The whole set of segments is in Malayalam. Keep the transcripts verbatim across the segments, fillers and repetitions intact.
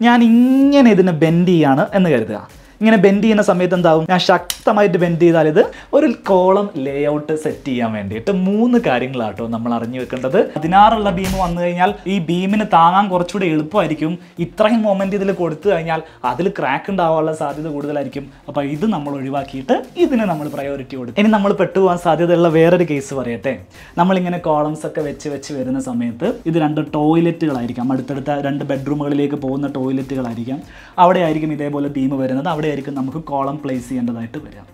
ഞാൻ ഇങ്ങനെ ഇതിനെ ബെൻഡ് ചെയ്യാണ് എന്ന് കരുതുക. ഇങ്ങനെ ബെൻഡ് ചെയ്യുന്ന സമയത്ത് എന്താവും, ഞാൻ ശക്തമായിട്ട് ബെൻഡ് ചെയ്താൽ ഇത് ഒരു കോളം ലേ ഔട്ട് സെറ്റ് ചെയ്യാൻ വേണ്ടിയിട്ട് മൂന്ന് കാര്യങ്ങളാട്ടോ നമ്മൾ അറിഞ്ഞു വെക്കേണ്ടത്. പതിനാറുള്ള ബീം വന്നു കഴിഞ്ഞാൽ ഈ ബീമിന് താങ്ങാൻ കുറച്ചുകൂടി എളുപ്പമായിരിക്കും. ഇത്രയും മൊമെന്റ് ഇതിൽ കൊടുത്തു കഴിഞ്ഞാൽ അതിൽ ക്രാക്ക് ഉണ്ടാവാനുള്ള സാധ്യത കൂടുതലായിരിക്കും. അപ്പോൾ ഇത് നമ്മൾ ഒഴിവാക്കിയിട്ട് ഇതിന് നമ്മൾ പ്രയോറിറ്റി കൊടുക്കും. ഇനി നമ്മൾ പെട്ടുപോകാൻ സാധ്യതയുള്ള വേറൊരു കേസ് പറയട്ടെ. നമ്മളിങ്ങനെ കോളംസ് ഒക്കെ വെച്ച് വെച്ച് വരുന്ന സമയത്ത് ഇത് രണ്ട് ടോയ്ലറ്റുകളായിരിക്കാം, അടുത്തടുത്ത രണ്ട് ബെഡ്റൂമുകളിലേക്ക് പോകുന്ന ടോയ്ലറ്റുകളായിരിക്കാം. അവിടെ ആയിരിക്കും ഇതേപോലെ ബീം വരുന്നത്. അവിടെ ആയിരിക്കും നമുക്ക് കോളം പ്ലേസ് ചെയ്യേണ്ടതായിട്ട് വരിക.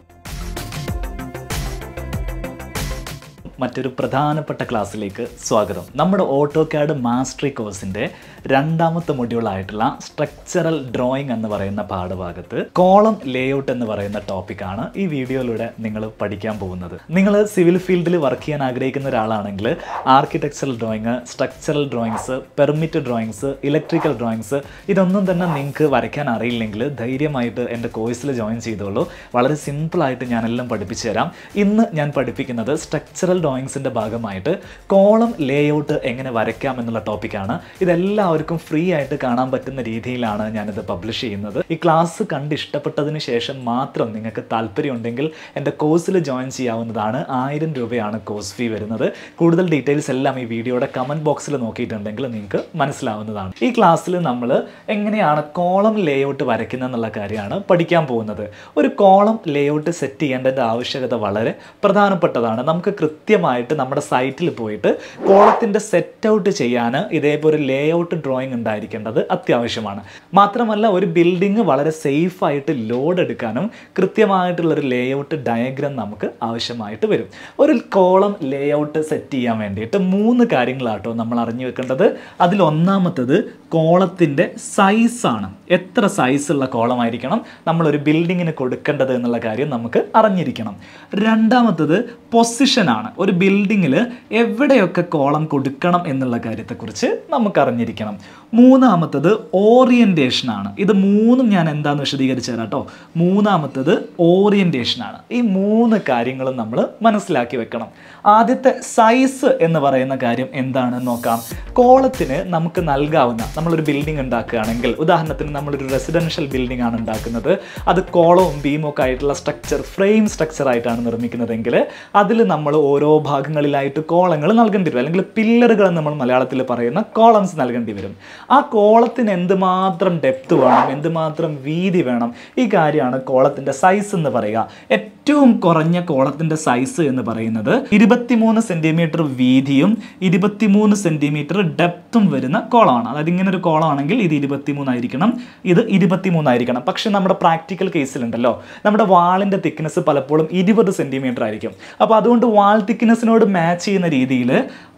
മറ്റൊരു പ്രധാനപ്പെട്ട ക്ലാസ്സിലേക്ക് സ്വാഗതം. നമ്മുടെ ഓട്ടോകാഡ് മാസ്റ്ററി കോഴ്സിൻ്റെ രണ്ടാമത്തെ മൊഡ്യൂളായിട്ടുള്ള സ്ട്രക്ചറൽ ഡ്രോയിങ് എന്ന് പറയുന്ന പാഠഭാഗത്ത് കോളം ലേഔട്ട് എന്ന് പറയുന്ന ടോപ്പിക്കാണ് ഈ വീഡിയോയിലൂടെ നിങ്ങൾ പഠിക്കാൻ പോകുന്നത്. നിങ്ങൾ സിവിൽ ഫീൽഡിൽ വർക്ക് ചെയ്യാൻ ആഗ്രഹിക്കുന്ന ഒരാളാണെങ്കിൽ architectural drawing, structural drawings, permit drawings, electrical drawings ഇതൊന്നും തന്നെ നിങ്ങൾക്ക് വരയ്ക്കാൻ അറിയില്ലെങ്കിൽ ധൈര്യമായിട്ട് എൻ്റെ കോഴ്സിൽ ജോയിൻ ചെയ്തോളൂ. വളരെ സിമ്പിളായിട്ട് ഞാനെല്ലാം പഠിപ്പിച്ചു തരാം. ഇന്ന് ഞാൻ പഠിപ്പിക്കുന്നത് സ്ട്രക്ചറൽ ഡ്രോയിങ്സിൻ്റെ ഭാഗമായിട്ട് കോളം ലേഔട്ട് എങ്ങനെ വരയ്ക്കാം എന്നുള്ള ടോപ്പിക്കാണ്. ഇതെല്ലാവർക്കും ഫ്രീ ആയിട്ട് കാണാൻ പറ്റുന്ന രീതിയിലാണ് ഞാനിത് പബ്ലിഷ് ചെയ്യുന്നത്. ഈ ക്ലാസ് കണ്ട് ഇഷ്ടപ്പെട്ടതിന് ശേഷം മാത്രം നിങ്ങൾക്ക് താല്പര്യം ഉണ്ടെങ്കിൽ എൻ്റെ കോഴ്സിൽ ജോയിൻ ചെയ്യാവുന്നതാണ്. ആയിരം രൂപയാണ് കോഴ്സ് ഫീ വരുന്നത്. കൂടുതൽ ഡീറ്റെയിൽസ് എല്ലാം ഈ വീഡിയോയുടെ കമൻറ്റ് ബോക്സിൽ നോക്കിയിട്ടുണ്ടെങ്കിൽ നിങ്ങൾക്ക് മനസ്സിലാവുന്നതാണ്. ഈ ക്ലാസ്സിൽ നമ്മൾ എങ്ങനെയാണ് കോളം ലേഔട്ട് വരയ്ക്കുന്നത് എന്നുള്ള കാര്യമാണ് പഠിക്കാൻ പോകുന്നത്. ഒരു കോളം ലേഔട്ട് സെറ്റ് ചെയ്യേണ്ടതിൻ്റെ ആവശ്യകത വളരെ പ്രധാനപ്പെട്ടതാണ്. നമുക്ക് കൃത്യമായിട്ട് നമ്മുടെ സൈറ്റിൽ പോയിട്ട് കോളത്തിൻ്റെ സെറ്റ് ഔട്ട് ചെയ്യാൻ ഇതേപോലെ ലേ ഔട്ട് ഡ്രോയിങ് ഉണ്ടായിരിക്കേണ്ടത് അത്യാവശ്യമാണ്. മാത്രമല്ല ഒരു ബിൽഡിംഗ് വളരെ സേഫായിട്ട് ലോഡ് എടുക്കാനും കൃത്യമായിട്ടുള്ളൊരു ലേ ഔട്ട് ഡയഗ്രാം നമുക്ക് ആവശ്യമായിട്ട് വരും. ഒരു കോളം ലേ ഔട്ട് സെറ്റ് ചെയ്യാൻ വേണ്ടിയിട്ട് മൂന്ന് കാര്യങ്ങളാട്ടോ നമ്മൾ അറിഞ്ഞു വെക്കേണ്ടത്. അതിലൊന്നാമത്തത് കോളത്തിൻ്റെ സൈസാണ്. എത്ര സൈസുള്ള കോളമായിരിക്കണം നമ്മളൊരു ബിൽഡിങ്ങിന് കൊടുക്കേണ്ടത് എന്നുള്ള കാര്യം നമുക്ക് അറിഞ്ഞിരിക്കണം. രണ്ടാമത്തത് പൊസിഷനാണ്. ഒരു ബിൽഡിങ്ങിൽ എവിടെയൊക്കെ കോളം കൊടുക്കണം എന്നുള്ള കാര്യത്തെക്കുറിച്ച് നമുക്ക് അറിഞ്ഞിരിക്കണം. മൂന്നാമത്തത് ഓറിയൻറ്റേഷനാണ്. ഇത് മൂന്നും ഞാൻ എന്താണെന്ന് വിശദീകരിച്ചു തരാം കേട്ടോ. മൂന്നാമത്തത് ഓറിയൻറ്റേഷനാണ്. ഈ മൂന്ന് കാര്യങ്ങളും നമ്മൾ മനസ്സിലാക്കി വെക്കണം. ആദ്യത്തെ സൈസ് എന്ന് പറയുന്ന കാര്യം എന്താണെന്ന് നോക്കാം. കോളത്തിന് നമുക്ക് നൽകാവുന്ന, നമ്മളൊരു ബിൽഡിംഗ് ഉണ്ടാക്കുകയാണെങ്കിൽ, ഉദാഹരണത്തിന് നമ്മളൊരു റെസിഡൻഷ്യൽ ബിൽഡിംഗ് ആണ് ഉണ്ടാക്കുന്നത്, അത് കോളവും ബീമും ഒക്കെ ആയിട്ടുള്ള സ്ട്രക്ചർ, ഫ്രെയിം സ്ട്രക്ചർ ആയിട്ടാണ് നിർമ്മിക്കുന്നതെങ്കിൽ അതിൽ നമ്മൾ ഓരോ ഭാഗങ്ങളിലായിട്ട് കോളങ്ങൾ നൽകേണ്ടി വരും. അല്ലെങ്കിൽ പില്ലറുകൾ നമ്മൾ മലയാളത്തിൽ പറയുന്ന കോളംസ് നൽകേണ്ടി വരും. ആ കോളത്തിന് എന്തുമാത്രം ഡെപ്ത് വേണം, എന്തുമാത്രം വീതി വേണം, ഈ കാര്യമാണ് കോളത്തിൻ്റെ സൈസ് എന്ന് പറയുക. ഏറ്റവും കുറഞ്ഞ കോളത്തിൻ്റെ സൈസ് എന്ന് പറയുന്നത് ഇരുപത്തിമൂന്ന് സെൻറ്റിമീറ്റർ വീതിയും ഇരുപത്തിമൂന്ന് സെൻറ്റിമീറ്റർ ഡെപ്തും വരുന്ന കോളമാണ്. അതായത് ഇങ്ങനെ ഒരു കോളമാണെങ്കിൽ ഇത് ഇരുപത്തിമൂന്നായിരിക്കണം, ഇത് ഇരുപത്തിമൂന്നായിരിക്കണം. പക്ഷെ നമ്മുടെ പ്രാക്ടിക്കൽ കേസിലുണ്ടല്ലോ, നമ്മുടെ വാളിൻ്റെ തിക്നെസ് പലപ്പോഴും ഇരുപത് സെൻറ്റിമീറ്റർ ആയിരിക്കും. അപ്പോൾ അതുകൊണ്ട് വാൾ തിക്നെസ്സിനോട് മാച്ച് ചെയ്യുന്ന രീതിയിൽ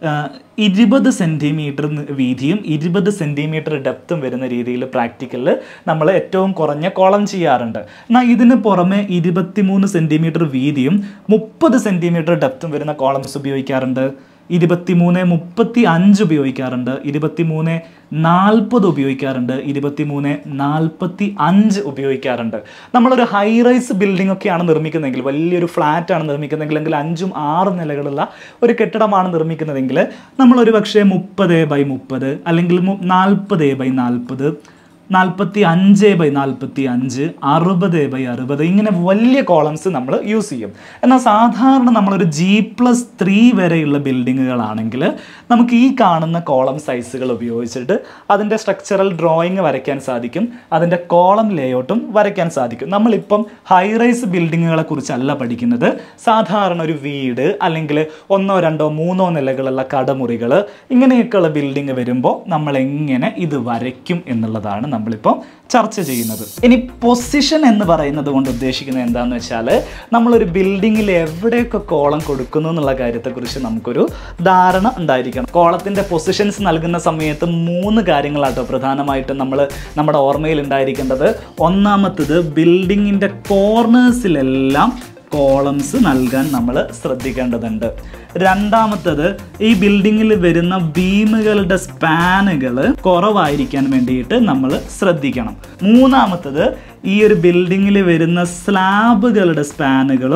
ഇരുപത് സെൻറ്റിമീറ്റർ വീതിയും ഇരുപത് സെൻറ്റിമീറ്റർ ഡെപ്തും വരുന്ന രീതിയിൽ പ്രാക്ടിക്കലിൽ നമ്മൾ ഏറ്റവും കുറഞ്ഞ കോളം ചെയ്യാറുണ്ട്. എന്നാൽ ഇതിന് പുറമെ ഇരുപത്തിമൂന്ന് സെൻറ്റിമീറ്റർ വീതിയും മുപ്പത് സെൻറ്റിമീറ്റർ ഡെപ്തും വരുന്ന കോളംസ് ഉപയോഗിക്കാറുണ്ട്. ഇരുപത്തിമൂന്ന് മുപ്പത്തി അഞ്ച് ഉപയോഗിക്കാറുണ്ട്, ഇരുപത്തിമൂന്ന് നാൽപ്പത് ഉപയോഗിക്കാറുണ്ട്, ഇരുപത്തിമൂന്ന് നാൽപ്പത്തി അഞ്ച് ഉപയോഗിക്കാറുണ്ട്. നമ്മളൊരു ഹൈ റൈസ് ബിൽഡിംഗ് ഒക്കെയാണ് നിർമ്മിക്കുന്നതെങ്കിൽ, വലിയൊരു ഫ്ലാറ്റാണ് നിർമ്മിക്കുന്നതെങ്കിൽ, അല്ലെങ്കിൽ അഞ്ചും ആറും നിലകളുള്ള ഒരു കെട്ടിടമാണ് നിർമ്മിക്കുന്നതെങ്കിൽ നമ്മളൊരു പക്ഷേ മുപ്പത് ബൈ മുപ്പത് അല്ലെങ്കിൽ നാൽപ്പത് ബൈ നാൽപ്പത്, നാൽപ്പത്തി അഞ്ച് ബൈ നാൽപ്പത്തി അഞ്ച്, അറുപത് ബൈ അറുപത്, ഇങ്ങനെ വലിയ കോളംസ് നമ്മൾ യൂസ് ചെയ്യും. എന്നാൽ സാധാരണ നമ്മളൊരു ജി പ്ലസ് ത്രീ വരെയുള്ള ബിൽഡിങ്ങുകളാണെങ്കിൽ നമുക്ക് ഈ കാണുന്ന കോളം സൈസുകൾ ഉപയോഗിച്ചിട്ട് അതിൻ്റെ സ്ട്രക്ചറൽ ഡ്രോയിങ് വരയ്ക്കാൻ സാധിക്കും, അതിൻ്റെ കോളം ലേഔട്ടും വരയ്ക്കാൻ സാധിക്കും. നമ്മളിപ്പം ഹൈ റൈസ് ബിൽഡിങ്ങുകളെ കുറിച്ചല്ല പഠിക്കുന്നത്. സാധാരണ ഒരു വീട് അല്ലെങ്കിൽ ഒന്നോ രണ്ടോ മൂന്നോ നിലകളുള്ള കടമുറികൾ, ഇങ്ങനെയൊക്കെയുള്ള ബിൽഡിങ് വരുമ്പോൾ നമ്മൾ എങ്ങനെ ഇത് വരയ്ക്കും എന്നുള്ളതാണ് നമ്മളിപ്പോൾ ചർച്ച ചെയ്യുന്നത്. ഇനി പൊസിഷൻ എന്ന് പറയുന്നത് കൊണ്ട് ഉദ്ദേശിക്കുന്നത് എന്താണെന്ന് വെച്ചാൽ നമ്മളൊരു ബിൽഡിങ്ങിൽ എവിടെയൊക്കെ കോളം കൊടുക്കുന്നു എന്നുള്ള കാര്യത്തെക്കുറിച്ച് നമുക്കൊരു ധാരണ ഉണ്ടായിരിക്കണം. കോളത്തിൻ്റെ പൊസിഷൻസ് നൽകുന്ന സമയത്ത് മൂന്ന് കാര്യങ്ങളാട്ടോ പ്രധാനമായിട്ടും നമ്മൾ നമ്മുടെ ഓർമ്മയിൽ ഉണ്ടായിരിക്കേണ്ടത്. ഒന്നാമത്തത് ബിൽഡിങ്ങിൻ്റെ കോർണേഴ്സിലെല്ലാം കോളംസ് നൽകാൻ നമ്മൾ ശ്രദ്ധിക്കേണ്ടതുണ്ട്. രണ്ടാമത്തത് ഈ ബിൽഡിങ്ങിൽ വരുന്ന ബീമുകളുടെ സ്പാനുകൾ കുറവായിരിക്കാൻ വേണ്ടിയിട്ട് നമ്മൾ ശ്രദ്ധിക്കണം. മൂന്നാമത്തത് ഈ ഒരു ബിൽഡിങ്ങിൽ വരുന്ന സ്ലാബുകളുടെ സ്പാനുകളും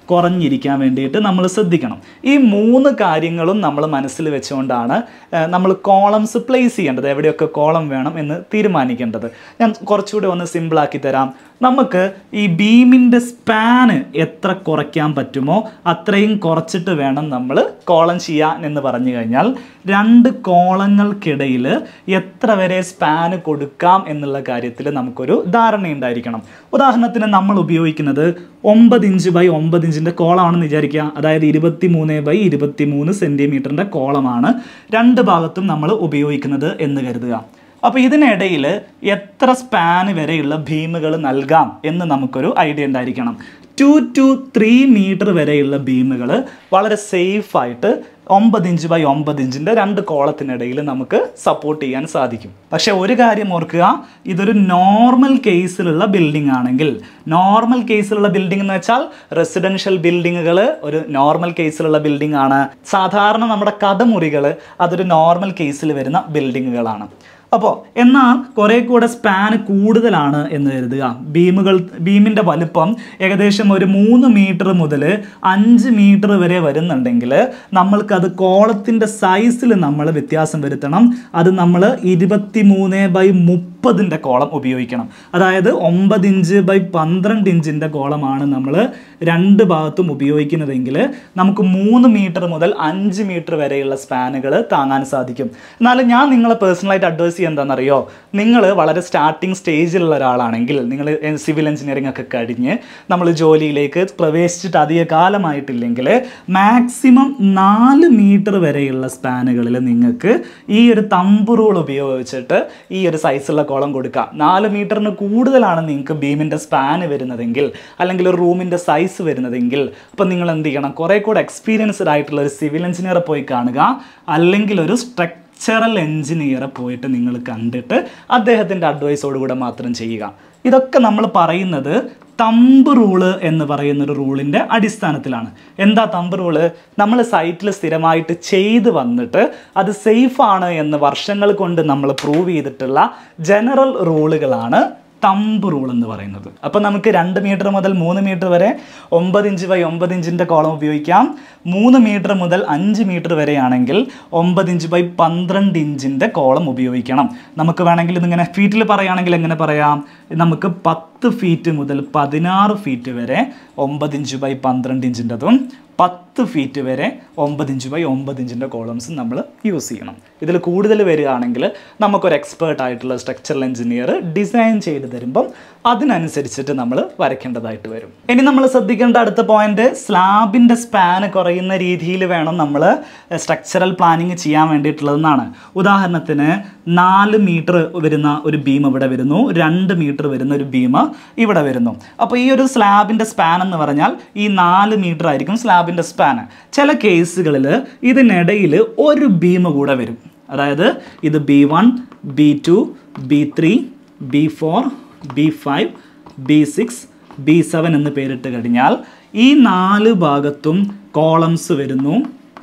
കുറഞ്ഞിരിക്കാൻ വേണ്ടിയിട്ട് നമ്മൾ ശ്രദ്ധിക്കണം. ഈ മൂന്ന് കാര്യങ്ങളും നമ്മൾ മനസ്സിൽ വെച്ചുകൊണ്ടാണ് നമ്മൾ കോളംസ് പ്ലേസ് ചെയ്യേണ്ടത്, എവിടെയൊക്കെ കോളം വേണം എന്ന് തീരുമാനിക്കേണ്ടത്. ഞാൻ കുറച്ചുകൂടി ഒന്ന് സിമ്പിളാക്കി തരാം. നമുക്ക് ഈ ബീമിൻ്റെ സ്പാന് എത്ര കുറയ്ക്കാൻ പറ്റുമോ അത്രയും കുറച്ചിട്ട് വേണം നമ്മൾ കോളം ചെയ്യാൻ എന്ന് പറഞ്ഞു കഴിഞ്ഞാൽ രണ്ട് കോളങ്ങൾക്കിടയിൽ എത്ര വരെ സ്പാന് കൊടുക്കാം എന്നുള്ള കാര്യത്തിൽ നമുക്കൊരു ധാരണയുണ്ടായിരിക്കണം. ഉദാഹരണത്തിന് നമ്മൾ ഉപയോഗിക്കുന്നത് ഒമ്പത് ഇഞ്ച് ബൈ ഒമ്പത് ഇഞ്ചിൻ്റെ കോളമാണെന്ന് വിചാരിക്കുക. അതായത് ഇരുപത്തി മൂന്ന് ബൈ ഇരുപത്തി മൂന്ന് സെൻറ്റിമീറ്ററിൻ്റെ കോളമാണ് രണ്ട് ഭാഗത്തും നമ്മൾ ഉപയോഗിക്കുന്നത് എന്ന് കരുതുക. അപ്പോൾ ഇതിനിടയിൽ എത്ര സ്പാന് വരെയുള്ള ബീമുകൾ നൽകാം എന്ന് നമുക്കൊരു ഐഡിയ ഉണ്ടായിരിക്കണം. ടു ടു ത്രീ മീറ്റർ വരെയുള്ള ബീമുകൾ വളരെ സേഫായിട്ട് ഒമ്പത് ഇഞ്ച് ബൈ ഒമ്പത് ഇഞ്ചിൻ്റെ രണ്ട് കോളത്തിനിടയിൽ നമുക്ക് സപ്പോർട്ട് ചെയ്യാൻ സാധിക്കും. പക്ഷേ ഒരു കാര്യം ഓർക്കുക, ഇതൊരു നോർമൽ കേസിലുള്ള ബിൽഡിംഗ് ആണെങ്കിൽ, നോർമൽ കേസിലുള്ള ബിൽഡിംഗ് എന്ന് വെച്ചാൽ റെസിഡൻഷ്യൽ ബിൽഡിങ്ങുകൾ ഒരു നോർമൽ കേസിലുള്ള ബിൽഡിംഗ് ആണ്. സാധാരണ നമ്മുടെ കടമുറികൾ അതൊരു നോർമൽ കേസിൽ വരുന്ന ബിൽഡിങ്ങുകളാണ്. അപ്പോൾ എന്നാൽ കുറേ കൂടെ സ്പാൻ കൂടുതലാണ് എന്ന് കരുതുക. ബീമുകൾ ബീമിൻ്റെ വലുപ്പം ഏകദേശം ഒരു മൂന്ന് മീറ്റർ മുതൽ അഞ്ച് മീറ്റർ വരെ വരുന്നുണ്ടെങ്കിൽ നമ്മൾക്കത് കോളത്തിൻ്റെ സൈസിൽ നമ്മൾ വ്യത്യാസം വരുത്തണം. അത് നമ്മൾ ഇരുപത്തി മൂന്ന് ബൈ മുപ്പതിൻ്റെ കോളം ഉപയോഗിക്കണം. അതായത് ഒമ്പത് ഇഞ്ച് ബൈ പന്ത്രണ്ട് ഇഞ്ചിൻ്റെ കോളമാണ് നമ്മൾ രണ്ട് ഭാഗത്തും ഉപയോഗിക്കുന്നതെങ്കിൽ നമുക്ക് മൂന്ന് മീറ്റർ മുതൽ അഞ്ച് മീറ്റർ വരെയുള്ള സ്പാനുകൾ താങ്ങാൻ സാധിക്കും. എന്നാലും ഞാൻ നിങ്ങളെ പേഴ്സണലായിട്ട് അഡ്വൈസ് എന്താണെന്നറിയോ, നിങ്ങൾ വളരെ സ്റ്റാർട്ടിങ് സ്റ്റേജിലുള്ള ഒരാളാണെങ്കിൽ, നിങ്ങൾ സിവിൽ എഞ്ചിനീയറിംഗ് ഒക്കെ കഴിഞ്ഞ് നമ്മൾ ജോലിയിലേക്ക് പ്രവേശിച്ചിട്ട് അധിക കാലമായിട്ടില്ലെങ്കിൽ മാക്സിമം നാല് മീറ്റർ വരെയുള്ള സ്പാനുകളിൽ നിങ്ങൾക്ക് ഈ ഒരു തമ്പ് റൂൾ ഉപയോഗിച്ചിട്ട് ഈ ഒരു സൈസുള്ള കോളം കൊടുക്കാം. നാല് മീറ്ററിന് കൂടുതലാണ് നിങ്ങൾക്ക് ബീമിൻ്റെ സ്പാന് വരുന്നതെങ്കിൽ അല്ലെങ്കിൽ ഒരു റൂമിൻ്റെ സൈസ് വരുന്നതെങ്കിൽ അപ്പോൾ നിങ്ങൾ എന്ത് ചെയ്യണം, കുറേ കൂടെ എക്സ്പീരിയൻസ്ഡ് ആയിട്ടുള്ള ഒരു സിവിൽ എഞ്ചിനീയറെ പോയി കാണുക, അല്ലെങ്കിൽ ഒരു സ്ട്രക് സ്ട്രക്ചറൽ എഞ്ചിനീയറെ പോയിട്ട് നിങ്ങൾ കണ്ടിട്ട് അദ്ദേഹത്തിൻ്റെ അഡ്വൈസോടുകൂടെ മാത്രം ചെയ്യുക. ഇതൊക്കെ നമ്മൾ പറയുന്നത് തമ്പ് റൂള് എന്ന് പറയുന്നൊരു റൂളിൻ്റെ അടിസ്ഥാനത്തിലാണ്. എന്താ തമ്പ് റൂള്? നമ്മൾ സൈറ്റിൽ സ്ഥിരമായിട്ട് ചെയ്ത് വന്നിട്ട് അത് സേഫാണ് എന്ന് വർഷങ്ങൾ കൊണ്ട് നമ്മൾ പ്രൂവ് ചെയ്തിട്ടുള്ള ജനറൽ റൂളുകളാണ് തമ്പ് റൂൾ എന്ന് പറയുന്നത്. അപ്പോൾ നമുക്ക് രണ്ട് മീറ്റർ മുതൽ മൂന്ന് മീറ്റർ വരെ ഒമ്പത് ഇഞ്ച് ബൈ ഒമ്പത് ഇഞ്ചിൻ്റെ കോളം ഉപയോഗിക്കാം. മൂന്ന് മീറ്റർ മുതൽ അഞ്ച് മീറ്റർ വരെയാണെങ്കിൽ ഒമ്പത് ഇഞ്ച് ബൈ പന്ത്രണ്ട് ഇഞ്ചിൻ്റെ കോളം ഉപയോഗിക്കണം. നമുക്ക് വേണമെങ്കിൽ ഇതിങ്ങനെ ഫീറ്റിൽ പറയുകയാണെങ്കിൽ എങ്ങനെ പറയാം, നമുക്ക് പത്ത് ഫീറ്റ് മുതൽ പതിനാറ് ഫീറ്റ് വരെ ഒമ്പത് ഇഞ്ച് ബൈ പന്ത്രണ്ട് ഇഞ്ചിൻ്റെതും പത്ത് ഫീറ്റ് വരെ ഒമ്പത് ഇഞ്ച് ബൈ ഒമ്പത് ഇഞ്ചിൻ്റെ കോളംസ് നമ്മൾ യൂസ് ചെയ്യണം. ഇതിൽ കൂടുതൽ വരികയാണെങ്കിൽ നമുക്കൊരു എക്സ്പേർട്ട് ആയിട്ടുള്ള സ്ട്രക്ചറൽ എഞ്ചിനീയർ ഡിസൈൻ ചെയ്ത് തരുമ്പം അതിനനുസരിച്ചിട്ട് നമ്മൾ വരയ്ക്കേണ്ടതായിട്ട് വരും. ഇനി നമ്മൾ ശ്രദ്ധിക്കേണ്ട അടുത്ത പോയിന്റ്, സ്ലാബിൻ്റെ സ്പാന് കുറയുന്ന രീതിയിൽ വേണം നമ്മൾ സ്ട്രക്ചറൽ പ്ലാനിങ് ചെയ്യാൻ വേണ്ടിയിട്ടുള്ളതെന്നാണ്. ഉദാഹരണത്തിന് നാല് മീറ്റർ വരുന്ന ഒരു ബീം ഇവിടെ വരുന്നു, രണ്ട് മീറ്റർ വരുന്ന ഒരു ബീം ഇവിടെ വരുന്നു. അപ്പോൾ ഈ ഒരു സ്ലാബിൻ്റെ സ്പാൻ എന്ന് പറഞ്ഞാൽ ഈ നാല് മീറ്റർ ആയിരിക്കും സ്ലാബിൻ്റെ സ്പാന്. ചില കേസുകളിൽ ഇതിനിടയിൽ ഒരു ബീം കൂടെ വരും. അതായത് ഇത് B one, B two, B three, B four, B five, B six, B seven എന്ന് പേരിട്ട് കഴിഞ്ഞാൽ ഈ നാല് ഭാഗത്തും കോളംസ് വരുന്നു.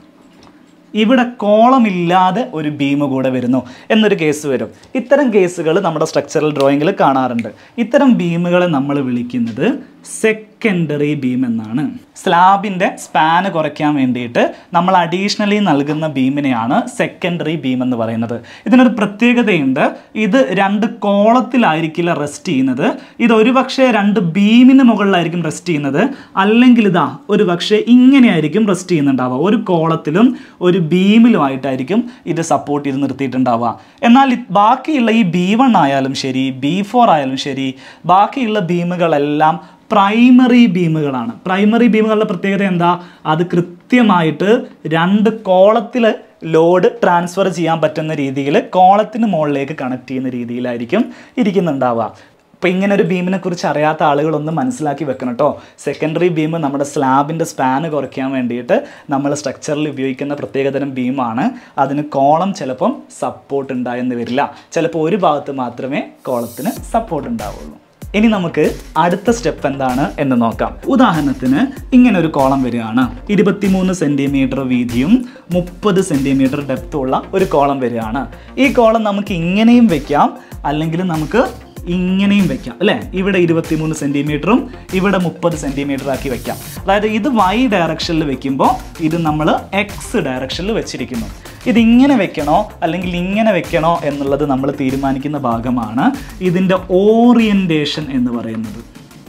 ഇവിടെ കോളമില്ലാതെ ഒരു ബീം കൂടെ വരുന്നു എന്നൊരു കേസ് വരും. ഇത്തരം കേസുകൾ നമ്മുടെ സ്ട്രക്ചറൽ ഡ്രോയിങ്ങിൽ കാണാറുണ്ട്. ഇത്തരം ബീമുകളെ നമ്മൾ വിളിക്കുന്നത് സെക്കൻഡറി ബീം എന്നാണ്. സ്ലാബിൻ്റെ സ്പാന് കുറയ്ക്കാൻ വേണ്ടിയിട്ട് നമ്മൾ അഡീഷണലി നൽകുന്ന ബീമിനെയാണ് സെക്കൻഡറി ബീം എന്ന് പറയുന്നത്. ഇതിനൊരു പ്രത്യേകതയുണ്ട്, ഇത് രണ്ട് കോളത്തിലായിരിക്കില്ല റെസ്റ്റ് ചെയ്യുന്നത്. ഇത് ഒരു പക്ഷേ രണ്ട് ബീമിന് മുകളിലായിരിക്കും റെസ്റ്റ് ചെയ്യുന്നത്, അല്ലെങ്കിൽ ഇതാ ഒരു പക്ഷേ ഇങ്ങനെയായിരിക്കും റെസ്റ്റ് ചെയ്യുന്നുണ്ടാവുക. ഒരു കോളത്തിലും ഒരു ബീമിലുമായിട്ടായിരിക്കും ഇത് സപ്പോർട്ട് ചെയ്ത് നിർത്തിയിട്ടുണ്ടാവുക. എന്നാൽ ബാക്കിയുള്ള ഈ ബി വൺ ആയാലും ശരി, ബി ഫോർ ആയാലും ശരി, ബാക്കിയുള്ള ബീമുകളെല്ലാം പ്രൈമറി ബീമുകളാണ്. പ്രൈമറി ബീമുകളുടെ പ്രത്യേകത എന്താ? അത് കൃത്യമായിട്ട് രണ്ട് കോളത്തിൽ ലോഡ് ട്രാൻസ്ഫർ ചെയ്യാൻ പറ്റുന്ന രീതിയിൽ കോളത്തിന് മുകളിലേക്ക് കണക്ട് ചെയ്യുന്ന രീതിയിലായിരിക്കും ഇരിക്കുന്നുണ്ടാവുക. അപ്പോൾ ഇങ്ങനെ ഒരു ബീമിനെ കുറിച്ച് അറിയാത്ത ആളുകളൊന്നും മനസ്സിലാക്കി വെക്കണം കേട്ടോ. സെക്കൻഡറി ബീം നമ്മുടെ സ്ലാബിൻ്റെ സ്പാന് കുറയ്ക്കാൻ വേണ്ടിയിട്ട് നമ്മൾ സ്ട്രക്ചറിൽ ഉപയോഗിക്കുന്ന പ്രത്യേകതരം ബീമാണ്. അതിന് കോളം ചിലപ്പം സപ്പോർട്ട് ഉണ്ടായെന്ന് വരില്ല, ചിലപ്പോൾ ഒരു ഭാഗത്ത് മാത്രമേ കോളത്തിന് സപ്പോർട്ട് ഉണ്ടാവുള്ളൂ. ഇനി നമുക്ക് അടുത്ത സ്റ്റെപ്പ് എന്താണ് എന്ന് നോക്കാം. ഉദാഹരണത്തിന് ഇങ്ങനെ ഒരു കോളം വരികയാണ്. ഇരുപത്തിമൂന്ന് സെൻറ്റിമീറ്റർ വീതിയും മുപ്പത് സെൻറ്റിമീറ്റർ ഡെപ്തുള്ള ഒരു കോളം വരികയാണ്. ഈ കോളം നമുക്ക് ഇങ്ങനെയും വെക്കാം, അല്ലെങ്കിൽ നമുക്ക് ഇങ്ങനെയും വെക്കാം അല്ലേ. ഇവിടെ ഇരുപത്തിമൂന്ന് സെൻറ്റിമീറ്ററും ഇവിടെ മുപ്പത് സെൻറ്റിമീറ്റർ ആക്കി വെക്കാം. അതായത് ഇത് വൈ ഡയറക്ഷനിൽ വെക്കുമ്പോൾ ഇത് നമ്മൾ എക്സ് ഡയറക്ഷനിൽ വെച്ചിരിക്കുന്നു. ഇതിങ്ങനെ വെക്കണോ അല്ലെങ്കിൽ ഇങ്ങനെ വെക്കണോ എന്നുള്ളത് നമ്മൾ തീരുമാനിക്കുന്ന ഭാഗമാണ് ഇതിൻ്റെ ഓറിയൻറ്റേഷൻ എന്ന് പറയുന്നത്.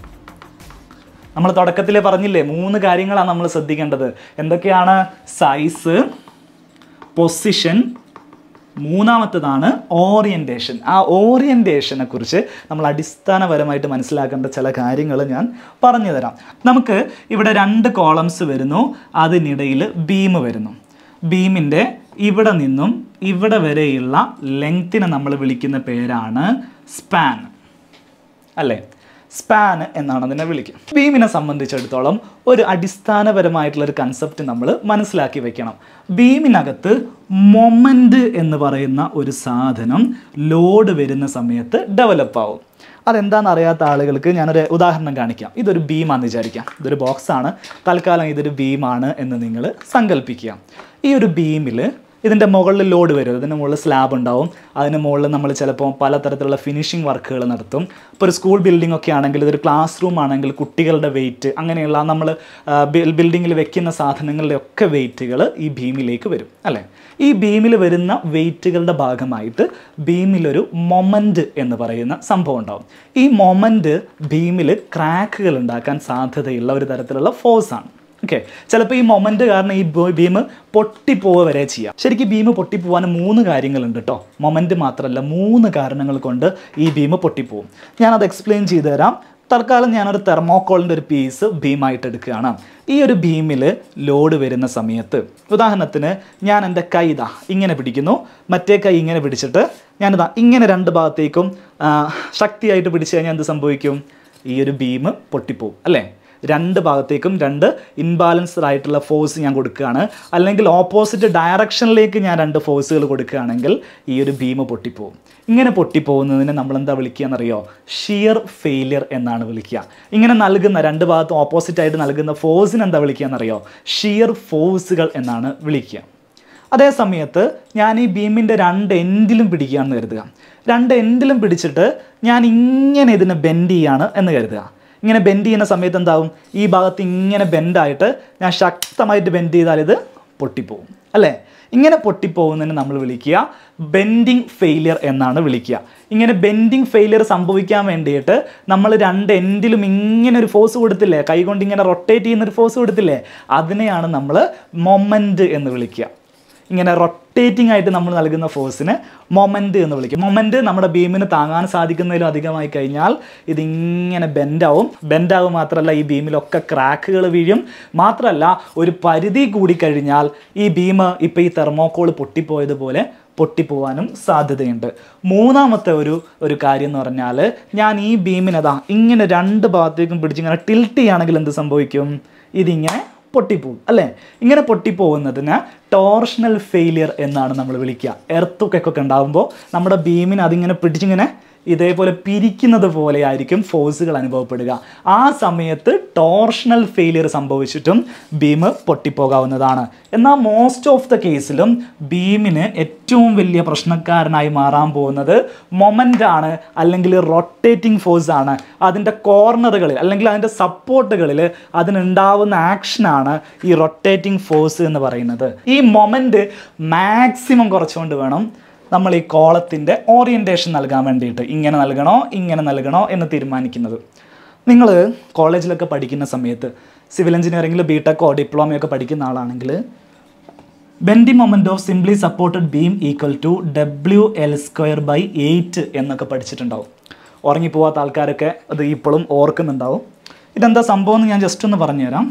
നമ്മൾ തുടക്കത്തിൽ പറഞ്ഞില്ലേ മൂന്ന് കാര്യങ്ങളാണ് നമ്മൾ ശ്രദ്ധിക്കേണ്ടത്. എന്തൊക്കെയാണ്? സൈസ്, പൊസിഷൻ, മൂന്നാമത്തേതാണ് ഓറിയൻറ്റേഷൻ. ആ ഓറിയൻറ്റേഷനെ കുറിച്ച് നമ്മൾ അടിസ്ഥാനപരമായിട്ട് മനസ്സിലാക്കേണ്ട ചില കാര്യങ്ങൾ ഞാൻ പറഞ്ഞു തരാം. നമുക്ക് ഇവിടെ രണ്ട് കോളംസ് വരുന്നു, അതിനിടയിൽ ബീം വരുന്നു. ബീമിൻ്റെ ഇവിടെ നിന്നും ഇവിടെ വരെയുള്ള ലെങ്ത്തിനെ നമ്മൾ വിളിക്കുന്ന പേരാണ് സ്പാൻ അല്ലേ. സ്പാൻ എന്നാണ് അതിനെ വിളിക്കുക. ബീമിനെ സംബന്ധിച്ചിടത്തോളം ഒരു അടിസ്ഥാനപരമായിട്ടുള്ളൊരു കൺസെപ്റ്റ് നമ്മൾ മനസ്സിലാക്കി വെക്കണം. ബീമിനകത്ത് മൊമെൻ്റ് എന്ന് പറയുന്ന ഒരു സാധനം ലോഡ് വരുന്ന സമയത്ത് ഡെവലപ്പ് ആവും. അതെന്താണെന്ന് അറിയാത്ത ആളുകൾക്ക് ഞാനൊരു ഉദാഹരണം കാണിക്കാം. ഇതൊരു ബീമാണെന്ന് വിചാരിക്കാം. ഇതൊരു ബോക്സാണ്. തൽക്കാലം ഇതൊരു ബീമാണ് എന്ന് നിങ്ങൾ സങ്കല്പിക്കുക. ഈ ഒരു ബീമിൽ ഇതിൻ്റെ മുകളിൽ ലോഡ് വരും. ഇതിന് മുകളിൽ സ്ലാബ് ഉണ്ടാവും. അതിന് മുകളിൽ നമ്മൾ ചിലപ്പോൾ പലതരത്തിലുള്ള ഫിനിഷിംഗ് വർക്കുകൾ നടത്തും. ഇപ്പോൾ ഒരു സ്കൂൾ ബിൽഡിംഗ് ഒക്കെ ആണെങ്കിൽ, ഇതൊരു ക്ലാസ് റൂം ആണെങ്കിൽ കുട്ടികളുടെ വെയിറ്റ്, അങ്ങനെയുള്ള നമ്മൾ ബിൽഡിങ്ങിൽ വെക്കുന്ന സാധനങ്ങളുടെ ഒക്കെ വെയിറ്റുകൾ ഈ ബീമിലേക്ക് വരും അല്ലേ. ഈ ബീമിൽ വരുന്ന വെയിറ്റുകളുടെ ഭാഗമായിട്ട് ബീമിലൊരു മൊമെൻ്റ് എന്ന് പറയുന്ന സംഭവം ഉണ്ടാവും. ഈ മൊമെൻ്റ് ബീമിൽ ക്രാക്കുകൾ ഉണ്ടാക്കാൻ സാധ്യതയുള്ള ഒരു തരത്തിലുള്ള ഫോഴ്സാണ്. ഓക്കെ, ചിലപ്പോൾ ഈ മൊമെൻ്റ് കാരണം ഈ ബീം പൊട്ടിപ്പോവുക വരെ ചെയ്യാം. ശരിക്കും ബീം പൊട്ടിപ്പോവാൻ മൂന്ന് കാര്യങ്ങളുണ്ട് കേട്ടോ. മൊമെൻ്റ് മാത്രമല്ല, മൂന്ന് കാരണങ്ങൾ കൊണ്ട് ഈ ബീം പൊട്ടിപ്പോവും. ഞാനത് എക്സ്പ്ലെയിൻ ചെയ്തു തരാം. തൽക്കാലം ഞാനൊരു തെർമോക്കോളിൻ്റെ ഒരു പീസ് ബീമായിട്ട് എടുക്കുകയാണ്. ഈ ഒരു ബീമിൽ ലോഡ് വരുന്ന സമയത്ത് ഉദാഹരണത്തിന് ഞാൻ എൻ്റെ കൈ ഇതാ ഇങ്ങനെ പിടിക്കുന്നു, മറ്റേ കൈ ഇങ്ങനെ പിടിച്ചിട്ട് ഞാനിതാ ഇങ്ങനെ രണ്ട് ഭാഗത്തേക്കും ശക്തിയായിട്ട് പിടിച്ചു കഴിഞ്ഞാൽ എന്ത് സംഭവിക്കും? ഈ ഒരു ബീം പൊട്ടിപ്പോവും അല്ലേ. രണ്ട് ഭാഗത്തേക്കും രണ്ട് ഇൻബാലൻസ്ഡ് ആയിട്ടുള്ള ഫോഴ്സ് ഞാൻ കൊടുക്കുകയാണ്, അല്ലെങ്കിൽ ഓപ്പോസിറ്റ് ഡയറക്ഷനിലേക്ക് ഞാൻ രണ്ട് ഫോഴ്സുകൾ കൊടുക്കുകയാണെങ്കിൽ ഈ ഒരു ബീം പൊട്ടിപ്പോവും. ഇങ്ങനെ പൊട്ടിപ്പോകുന്നതിനെ നമ്മളെന്താ വിളിക്കുക എന്നറിയോ? ഷിയർ ഫെയിലിയർ എന്നാണ് വിളിക്കുക. ഇങ്ങനെ നൽകുന്ന രണ്ട് ഭാഗത്തും ഓപ്പോസിറ്റായിട്ട് നൽകുന്ന ഫോഴ്സിന് എന്താ വിളിക്കുക എന്നറിയോ? ഷിയർ ഫോഴ്സുകൾ എന്നാണ് വിളിക്കുക. അതേ സമയത്ത് ഞാൻ ഈ ബീമിൻ്റെ രണ്ട് എൻഡിലും പിടിക്കുകയാണെന്ന് കരുതുക. രണ്ട് എൻഡിലും പിടിച്ചിട്ട് ഞാൻ ഇങ്ങനെ ഇതിനെ ബെൻഡ് ചെയ്യാണ് എന്ന് കരുതുക. ഇങ്ങനെ ബെൻഡ് ചെയ്യുന്ന സമയത്ത് എന്താവും? ഈ ഭാഗത്ത് ഇങ്ങനെ ബെൻഡായിട്ട് ഞാൻ ശക്തമായിട്ട് ബെൻഡ് ചെയ്താൽ ഇത് പൊട്ടിപ്പോവും അല്ലേ. ഇങ്ങനെ പൊട്ടിപ്പോകുന്നതിന് നമ്മൾ വിളിക്കുക ബെൻഡിങ് ഫെയിലിയർ എന്നാണ് വിളിക്കുക. ഇങ്ങനെ ബെൻഡിങ് ഫെയിലിയർ സംഭവിക്കാൻ വേണ്ടിയിട്ട് നമ്മൾ രണ്ട് എൻഡിലും ഇങ്ങനെ ഒരു ഫോഴ്സ് കൊടുത്തില്ലേ, കൈകൊണ്ട് ഇങ്ങനെ റൊട്ടേറ്റ് ചെയ്യുന്നൊരു ഫോഴ്സ് കൊടുത്തില്ലേ, അതിനെയാണ് നമ്മൾ മൊമെൻ്റ് എന്ന് വിളിക്കുക. ഇങ്ങനെ റൊട്ടേറ്റിംഗ് ആയിട്ട് നമ്മൾ നൽകുന്ന ഫോഴ്സിന് മൊമെൻ്റ് എന്ന് വിളിക്കും. മൊമെൻ്റ് നമ്മുടെ ബീമിന് താങ്ങാൻ സാധിക്കുന്നതിലും അധികമായി കഴിഞ്ഞാൽ ഇതിങ്ങനെ ബെൻഡാവും. ബെൻഡാവും മാത്രമല്ല, ഈ ബീമിലൊക്കെ ക്രാക്കുകൾ വീഴും. മാത്രമല്ല, ഒരു പരിധി കൂടി കഴിഞ്ഞാൽ ഈ ബീം ഇപ്പോൾ ഈ തെർമോക്കോൾ പൊട്ടിപ്പോയതുപോലെ പൊട്ടിപ്പോവാനും സാധ്യതയുണ്ട്. മൂന്നാമത്തെ ഒരു ഒരു കാര്യം എന്ന് പറഞ്ഞാൽ, ഞാൻ ഈ ബീമിനതാ ഇങ്ങനെ രണ്ട് ഭാഗത്തേക്കും പിടിച്ചിങ്ങനെ ടിൽറ്റ് ചെയ്യുകയാണെങ്കിൽ എന്ത് സംഭവിക്കും? ഇതിങ്ങനെ പൊട്ടിപ്പോവും അല്ലേ. ഇങ്ങനെ പൊട്ടിപ്പോകുന്നതിന് ടോർഷണൽ ഫെയിലിയർ എന്നാണ് നമ്മൾ വിളിക്കുക. എർത്തുക്കൊക്കെ ഉണ്ടാകുമ്പോൾ നമ്മുടെ ബീമിന് അതിങ്ങനെ പിടിച്ചിങ്ങനെ ഇതേപോലെ പിരിക്കുന്നത് പോലെ ആയിരിക്കും ഫോഴ്സുകൾ അനുഭവപ്പെടുക. ആ സമയത്ത് ടോർഷണൽ ഫെയിലിയർ സംഭവിച്ചിട്ടും ബീം പൊട്ടിപ്പോകാവുന്നതാണ്. എന്നാൽ മോസ്റ്റ് ഓഫ് ദ കേസിലും ബീമിന് ഏറ്റവും വലിയ പ്രശ്നക്കാരനായി മാറാൻ പോകുന്നത് മൊമെൻ്റ് ആണ്, അല്ലെങ്കിൽ റൊട്ടേറ്റിംഗ് ഫോഴ്സ് ആണ്. അതിൻ്റെ കോർണറുകളിൽ അല്ലെങ്കിൽ അതിൻ്റെ സപ്പോർട്ടുകളിൽ അതിനുണ്ടാവുന്ന ആക്ഷനാണ് ഈ റൊട്ടേറ്റിംഗ് ഫോഴ്സ് എന്ന് പറയുന്നത്. ഈ മൊമെൻ്റ് മാക്സിമം കുറച്ചുകൊണ്ട് വേണം നമ്മൾ ഈ കോളത്തിൻ്റെ ഓറിയൻറ്റേഷൻ നൽകാൻ വേണ്ടിയിട്ട്. ഇങ്ങനെ നൽകണോ ഇങ്ങനെ നൽകണോ എന്ന് തീരുമാനിക്കുന്നത്. നിങ്ങൾ കോളേജിലൊക്കെ പഠിക്കുന്ന സമയത്ത് സിവിൽ എഞ്ചിനീയറിംഗിൽ ബി ടെക്കോ ഡിപ്ലോമയൊക്കെ പഠിക്കുന്ന ആളാണെങ്കിൽ bending moment of simply supported beam equal to W L square by eight എന്നൊക്കെ പഠിച്ചിട്ടുണ്ടാവും. ഉറങ്ങിപ്പോവാത്ത ആൾക്കാരൊക്കെ അത് ഇപ്പോഴും ഓർക്കുന്നുണ്ടാവും. ഇതെന്താ സംഭവം എന്ന് ഞാൻ ജസ്റ്റ് ഒന്ന് പറഞ്ഞുതരാം.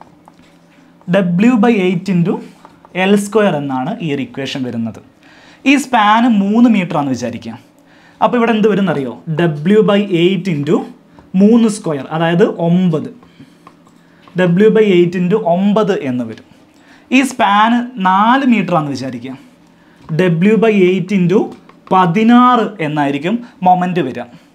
W by eight into L square എന്നാണ് ഈ ഒരു ഇക്വേഷൻ വരുന്നത്. ഈ സ്പാന് മൂന്ന് മീറ്റർ ആണെന്ന് വിചാരിക്കുക. അപ്പോൾ ഇവിടെ എന്ത് വരും എന്നറിയോ? ഡബ്ല്യു ബൈ എയ്റ്റ് ഇൻറ്റു മൂന്ന് സ്ക്വയർ, അതായത് ഒമ്പത്. ഡബ്ല്യു ബൈ എയ്റ്റ് ഇൻറ്റു ഒമ്പത് എന്ന് വരും. ഈ സ്പാന് നാല് മീറ്റർ ആണെന്ന് വിചാരിക്കുക. ഡബ്ല്യു ബൈ എയ്റ്റ് ഇൻറ്റു പതിനാറ് എന്നായിരിക്കും മൊമെൻ്റ് വരിക.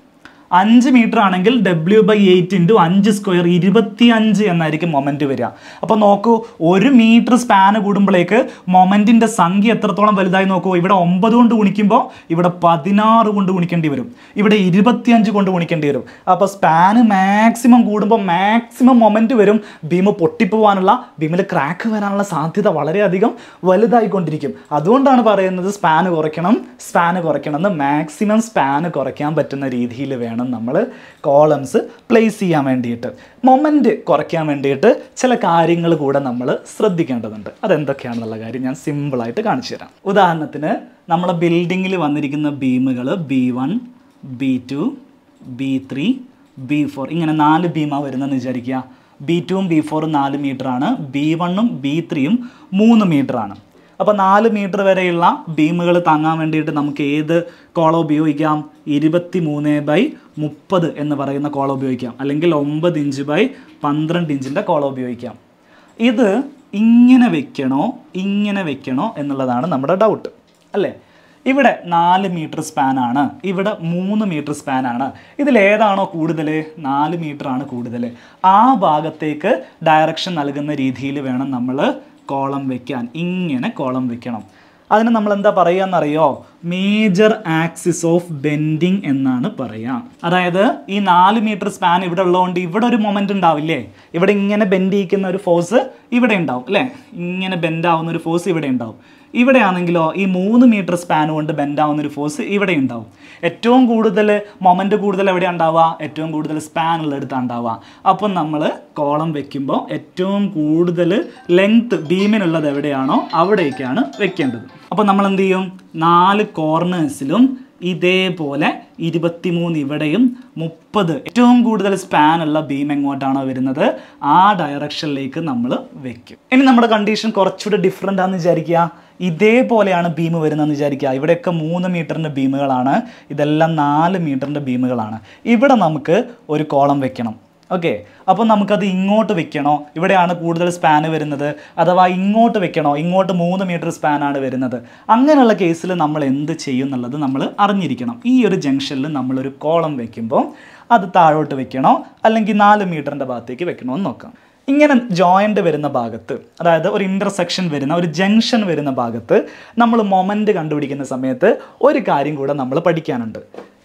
അഞ്ച് മീറ്റർ ആണെങ്കിൽ ഡബ്ല്യു ബൈ എയ്റ്റ് ഇൻറ്റു അഞ്ച് സ്ക്വയർ ഇരുപത്തി അഞ്ച് എന്നായിരിക്കും മൊമെൻറ്റ് വരിക. അപ്പോൾ നോക്കൂ, ഒരു മീറ്റർ സ്പാന് കൂടുമ്പോഴേക്ക് മൊമെൻറ്റിൻ്റെ സംഖ്യ എത്രത്തോളം വലുതായി നോക്കൂ. ഇവിടെ ഒമ്പത് കൊണ്ട് ഗുണിക്കുമ്പോൾ ഇവിടെ പതിനാറ് കൊണ്ട് ഗുണിക്കേണ്ടി വരും, ഇവിടെ ഇരുപത്തിയഞ്ച് കൊണ്ട് ഗുണിക്കേണ്ടി വരും. അപ്പോൾ സ്പാന് മാക്സിമം കൂടുമ്പോൾ മാക്സിമം മൊമെൻറ്റ് വരും. ബീം പൊട്ടിപ്പോവാനുള്ള, ബീമിൽ ക്രാക്ക് വരാനുള്ള സാധ്യത വളരെയധികം വലുതായിക്കൊണ്ടിരിക്കും. അതുകൊണ്ടാണ് പറയുന്നത് സ്പാന് കുറയ്ക്കണം, സ്പാന് കുറയ്ക്കണം എന്ന്. മാക്സിമം സ്പാന് കുറയ്ക്കാൻ പറ്റുന്ന രീതിയിൽ വേണം നമ്മൾ കോളംസ് പ്ലേസ് ചെയ്യാൻ വേണ്ടിയിട്ട്. മൊമെൻറ്റ് കുറയ്ക്കാൻ വേണ്ടിയിട്ട് ചില കാര്യങ്ങൾ കൂടെ നമ്മൾ ശ്രദ്ധിക്കേണ്ടതുണ്ട്. അതെന്തൊക്കെയാണെന്നുള്ള കാര്യം ഞാൻ സിമ്പിളായിട്ട് കാണിച്ചു തരാം. ഉദാഹരണത്തിന് നമ്മളെ ബിൽഡിങ്ങിൽ വന്നിരിക്കുന്ന ബീമുകൾ B one, B two, B three, B four, ഇങ്ങനെ നാല് ബീമാണ് വരുന്നതെന്ന് വിചാരിക്കുക. ബി ടുവും ബി ഫോറും നാല് മീറ്ററാണ്, ബി വണ്ണും ബി ത്രീയും മൂന്ന് മീറ്ററാണ്. അപ്പോൾ നാല് മീറ്റർ വരെയുള്ള ബീമുകൾ താങ്ങാൻ വേണ്ടിയിട്ട് നമുക്ക് ഏത് കോളം ഉപയോഗിക്കാം? ഇരുപത്തി മൂന്ന് ബൈ മുപ്പത് എന്ന് പറയുന്ന കോളം ഉപയോഗിക്കാം, അല്ലെങ്കിൽ ഒമ്പത് ഇഞ്ച് ബൈ പന്ത്രണ്ട് ഇഞ്ചിൻ്റെ കോളം ഉപയോഗിക്കാം. ഇത് ഇങ്ങനെ വെക്കണോ ഇങ്ങനെ വെക്കണോ എന്നുള്ളതാണ് നമ്മുടെ ഡൗട്ട് അല്ലേ? ഇവിടെ നാല് മീറ്റർ സ്പാനാണ്, ഇവിടെ മൂന്ന് മീറ്റർ സ്പാനാണ്. ഇതിലേതാണോ കൂടുതൽ? നാല് മീറ്ററാണ് കൂടുതൽ. ആ ഭാഗത്തേക്ക് ഡയറക്ഷൻ നൽകുന്ന രീതിയിൽ വേണം നമ്മൾ കോളം വെക്കാൻ. ഇങ്ങനെ കോളം വെക്കണം. അതിന് നമ്മൾ എന്താ പറയുക എന്നറിയോ? മേജർ ആക്സിസ് ഓഫ് ബെൻഡിങ് എന്നാണ് പറയുക. അതായത് ഈ നാല് മീറ്റർ സ്പാൻ ഇവിടെ ഉള്ളതുകൊണ്ട് ഇവിടെ ഒരു മൊമെൻ്റ് ഉണ്ടാവില്ലേ? ഇവിടെ ഇങ്ങനെ ബെൻഡ് ചെയ്യിക്കുന്ന ഒരു ഫോഴ്സ് ഇവിടെ ഉണ്ടാവും അല്ലേ? ഇങ്ങനെ ബെൻഡ് ആവുന്ന ഒരു ഫോഴ്സ് ഇവിടെ ഉണ്ടാവും. ഇവിടെ ആണെങ്കിലോ ഈ മൂന്ന് മീറ്റർ സ്പാൻ കൊണ്ട് ബെൻഡ് ആവുന്ന ഒരു ഫോഴ്സ് ഇവിടെ ഉണ്ടാവും. ഏറ്റവും കൂടുതൽ മൊമെൻ്റ് കൂടുതൽ എവിടെയാണ് ഉണ്ടാവുക? ഏറ്റവും കൂടുതൽ സ്പാൻ ഉള്ളിടത്താണ് ഉണ്ടാവുക. അപ്പം നമ്മൾ കോളം വെക്കുമ്പോൾ ഏറ്റവും കൂടുതൽ ലെങ്ത് ബീമിനുള്ളത് എവിടെയാണോ അവിടേക്കാണ് വെക്കേണ്ടത്. അപ്പോൾ നമ്മൾ എന്ത് ചെയ്യും? നാല് കോർണേഴ്സിലും ഇതേപോലെ ഇരുപത്തിമൂന്ന് ഇവിടെയും മുപ്പത് ഏറ്റവും കൂടുതൽ സ്പാൻ ഉള്ള ബീം എങ്ങോട്ടാണോ വരുന്നത് ആ ഡയറക്ഷനിലേക്ക് നമ്മൾ വെക്കും. ഇനി നമ്മുടെ കണ്ടീഷൻ കുറച്ചുകൂടി ഡിഫറെൻ്റ് ആണെന്ന് വിചാരിക്കുക. ഇതേപോലെയാണ് ബീം വരുന്നതെന്ന് വിചാരിക്കുക. ഇവിടെയൊക്കെ മൂന്ന് മീറ്ററിൻ്റെ ബീമുകളാണ്, ഇതെല്ലാം നാല് മീറ്ററിൻ്റെ ബീമുകളാണ്. ഇവിടെ നമുക്ക് ഒരു കോളം വെക്കണം. ഓക്കെ, അപ്പോൾ നമുക്കത് ഇങ്ങോട്ട് വെക്കണോ? ഇവിടെയാണ് കൂടുതൽ സ്പാന് വരുന്നത്, അഥവാ ഇങ്ങോട്ട് വെക്കണോ? ഇങ്ങോട്ട് മൂന്ന് മീറ്റർ സ്പാനാണ് വരുന്നത്. അങ്ങനെയുള്ള കേസിൽ നമ്മൾ എന്ത് ചെയ്യും എന്നുള്ളത് നമ്മൾ അറിഞ്ഞിരിക്കണം. ഈ ഒരു ജംഗ്ഷനിൽ നമ്മളൊരു കോളം വെക്കുമ്പോൾ അത് താഴോട്ട് വെക്കണോ അല്ലെങ്കിൽ നാല് മീറ്ററിൻ്റെ ഭാഗത്തേക്ക് വെക്കണോ എന്ന് നോക്കാം. ഇങ്ങനെ ജോയിൻ്റ് വരുന്ന ഭാഗത്ത്, അതായത് ഒരു ഇൻ്റർസെക്ഷൻ വരുന്ന ഒരു ജംഗ്ഷൻ വരുന്ന ഭാഗത്ത് നമ്മൾ മൊമെൻറ്റ് കണ്ടുപിടിക്കുന്ന സമയത്ത് ഒരു കാര്യം കൂടെ നമ്മൾ പഠിക്കാനുണ്ട്.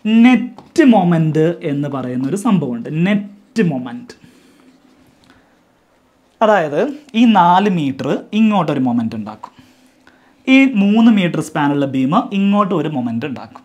നെറ്റ് മൊമെൻറ്റ് എന്ന് പറയുന്നൊരു സംഭവമുണ്ട്. നെറ്റ് മൊമെൻറ്റ്, അതായത് ഈ നാല് മീറ്റർ ഇങ്ങോട്ടൊരു മൊമെൻറ്റ് ഉണ്ടാക്കും, ഈ മൂന്ന് മീറ്റർ സ്പാനുള്ള ബീം ഇങ്ങോട്ടും ഒരു മൊമെൻറ്റ് ഉണ്ടാക്കും.